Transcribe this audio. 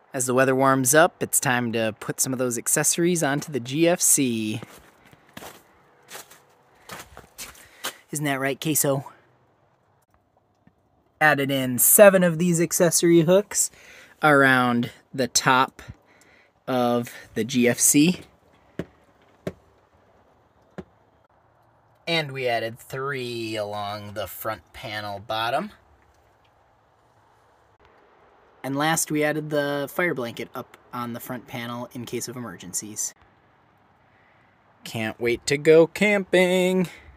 As the weather warms up, it's time to put some of those accessories onto the GFC. Isn't that right, Queso? Added in 7 of these accessory hooks around the top of the GFC. And we added 3 along the front panel bottom. And last, we added the fire blanket up on the front panel in case of emergencies. Can't wait to go camping!